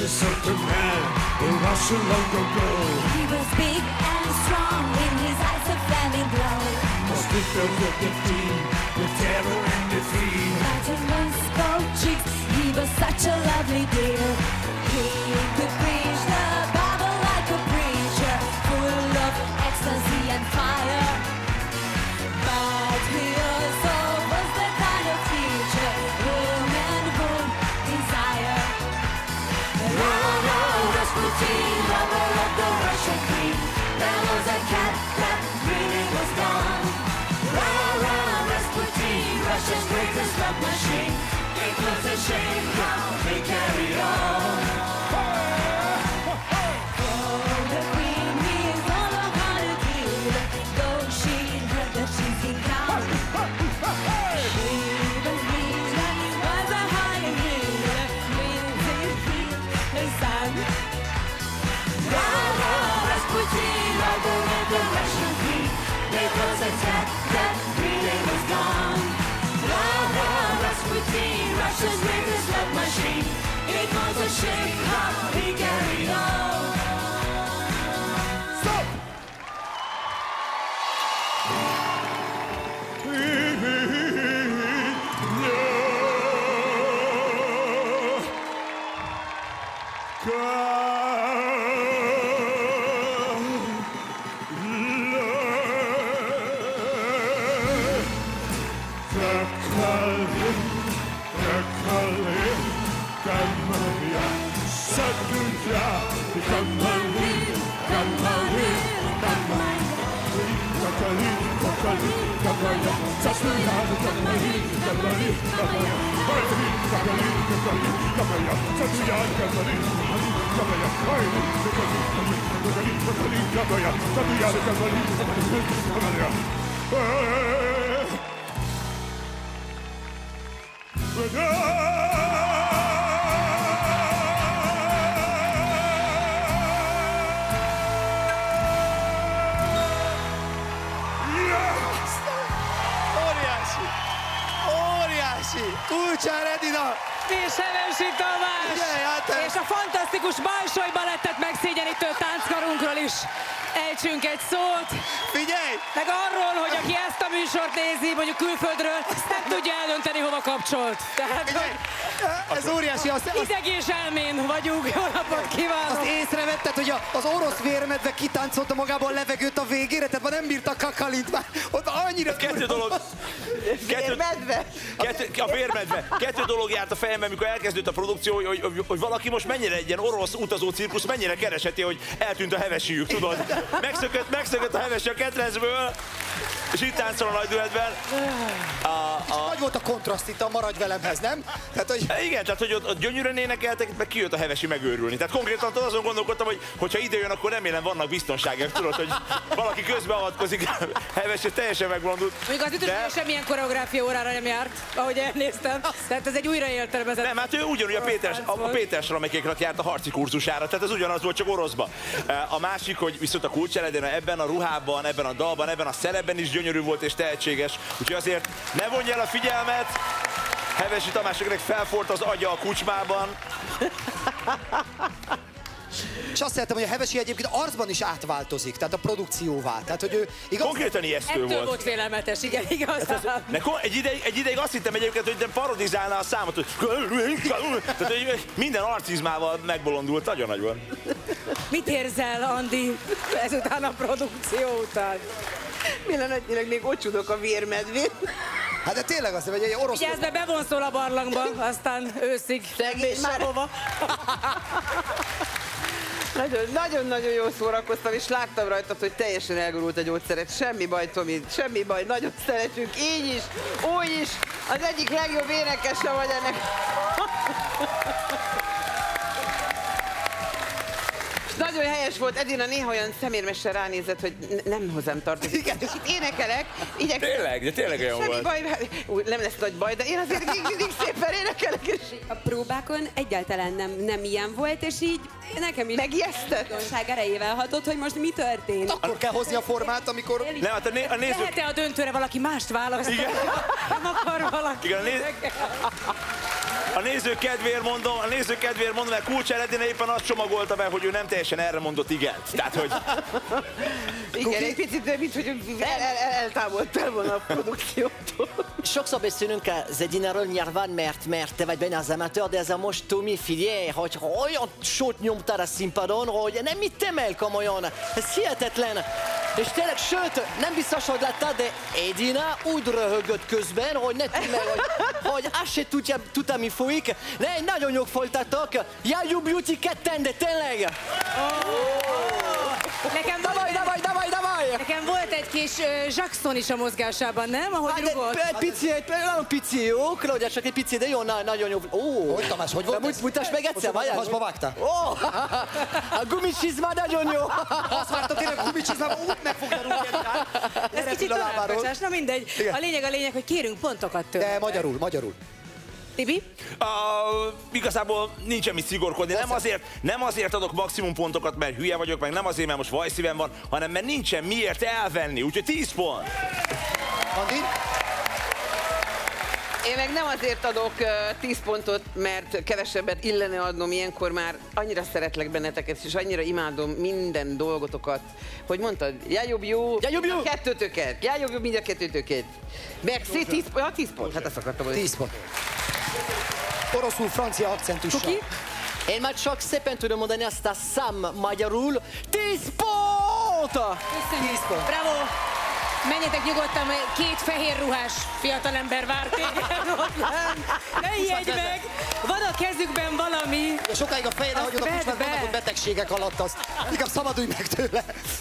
the Superman, the Russian local girl. He was big and strong, in his eyes a flaming glow. Was filled with defeat, the terror and defeat. Mountain Moscow cheeks, he was such a lovely dear. He could preach the Bible like a preacher, full of ecstasy and fire. But he also was the kind of teacher women would desire. Rasputin, lover of the Russian queen. There was a cat that really was gone. Rasputin, Russia's greatest love machine. It was a shame how they carried on. Oh, the queen is all of how to kill. Though she heard that she's in town. She was rich and was a high heel. With his heel, the sun. Rasputin, lover of the Russian queen. It was a cat that really was gone. Rasputin, Russia's greatest love machine. It was a shame how he carried on. Stop! Kulcsár Edina! És Hevesi Tamás! És a fantasztikus Balsói Balettet megszégyenítő tánckarunkról is ejtsünk egy szót. Figyelj! Meg arról, hogy aki ezt a műsort nézi, mondjuk külföldről, nem tudja eldönteni, hova kapcsolt. Tehát, ez óriási. ideg és elmén vagyunk. Jó napot kívánok! Azt észrevetted, hogy az orosz vérmedve kitáncolta magából a levegőt a végére, tehát már nem bírta Kakalint, már ott annyira... Kettő dolog. Vérmedve? A vérmedve. Kettő dolog járt a fejemben, amikor elkezdődött a produkció, hogy valaki most mennyire egy ilyen orosz utazó cirkusz, mennyire keresheti, hogy eltűnt a hevesiük, tudod? Megszökött a hevesi a ketrecből, és itt táncol a nagy düetben. Nagy volt a kontraszt itt a Maradj velemhez, nem? Tehát, hogy... Igen, tehát hogy ott gyönyörűen énekeltek, meg kijött a hevesi megőrülni. Tehát konkrétan azon gondolkodtam, hogy hogyha ide jön, akkor remélem vannak biztonságok, tudod, hogy valaki közbeavatkozik, hevesi teljesen megbolondult. Még az ütőség semmilyen koreográfia órára nem járt, ahogy elnéztem. Tehát ez egy újraértelmezett. Nem, hát ő ugyanúgy a Péter Salamekéknak járt a harci kurzusára, tehát ez ugyanaz volt, csak oroszba. A másik, hogy viszont a Kulcsár Edina ebben a ruhában, ebben a dalban, ebben a szerepben is gyönyörű volt és tehetséges. Úgyhogy azért ne vonj el a figyelmet. Hevesi Tamásnak felforrt az agya a kucsmában. És azt szeretem, hogy a Hevesi egyébként arcban is átváltozik, tehát a produkcióvá. Tehát, hogy ő igaz... Konkrétan ijesztő volt. Ettől volt félelmetes, igen, igazán. Egy ideig azt hittem egyébként, hogy parodizálná a számot, hogy... Tehát, hogy minden arcizmával megbolondult, nagyon nagy volt. Mit érzel, Andi, ezután a produkció után? Pillanatnyilag még ott csudok a vérmedvén. Hát de tényleg azt mondja, hogy egy orosz... Vigyázz be, bevonszol a barlangba, aztán őszig sehova. Nagyon-nagyon jól szórakoztam, és láttam rajtad, hogy teljesen elgurult a gyógyszeret. Semmi baj, Tomi, semmi baj, nagyon szeretünk, így is, úgy is. Az egyik legjobb énekese vagy ennek. Nagyon helyes volt, Edina néha olyan szemérmesen ránézett, hogy nem hozzám tartozik. Igen. És itt énekelek, Tényleg, de tényleg olyan volt. Semmi baj, nem lesz nagy baj, de én azért mindig szépen énekelek. És... A próbákon egyáltalán nem ilyen volt, és így nekem is megijesztett. Biztonság erejével hatott, hogy most mi történt. Akkor kell hozni a formát, amikor... Nem, hát a nézők... Lehet-e a döntőre valaki mást választ? Igen. Nem akar valaki. Igen, A nézők kedvéért mondom, mert Kulcseredine éppen azt csomagolta be, hogy ő nem teljesen erre mondott igent. Tehát, hogy... Igen, egy picit, mint hogy eltávoltál volna a produkciótól. Sokszor beszélünk az Edináról nyilván, mert te vagy benne az amatőr, de ez a most, Tomi, figyelj, hogy olyan sót nyomtál a színpadon, hogy nem hittem el komolyan. Ez hihetetlen. És tényleg, sőt, nem biztos, hogy láttad, de Edina úgy röhögött közben, hogy ne tudj meg, hogy azt se tudta, mi folyik. De nagyon jók folytatok. Yayu Beauty ketten, de tényleg. Nekem volt egy kis Jackson is a mozgásában, nem? Ahogy rugott. Egy pici jó, Claudia, csak egy pici, de jó, nagyon jó. Hogy Tamás, hogy volt ez? Mutasd meg egyszer, várjál. Hasba vágtál? A gumicsizma nagyon jó. Azt vártam tényleg, a gumicsizmában úgy meg fogja rúgni. Ez kicsit továbbkocsás, na mindegy. A lényeg, hogy kérünk pontokat tőle. De magyarul. Tibi? Igazából nincsen mit szigorkodni. Nem azért adok maximum pontokat, mert hülye vagyok, meg nem azért, mert most vajszívem van, hanem mert nincsen miért elvenni. Úgyhogy 10 pont. Andi? Én meg nem azért adok 10 pontot, mert kevesebbet illene adnom, ilyenkor már annyira szeretlek benneteket, és annyira imádom minden dolgotokat. Hogy mondtad? Jájobb jó, a kettőtöket. Jájobb jó, mind a kettőtöket. Merci, 10 pont. Hát azt akartam, hogy 10 pont. Oroszul, francia akcentussal. Kuki? Én már csak szépen tudom mondani azt a szám magyarul. 10 pont! Köszönjük. Bravo! Menjetek nyugodtan, mert 2 fehér ruhás fiatalember vár téged ott lent. Ne ijedj meg! Van a kezükben valami. Sokáig a fejedre hagyod a kucsmát, vannak ott betegségek alatt, azt inkább szabadulj meg tőle.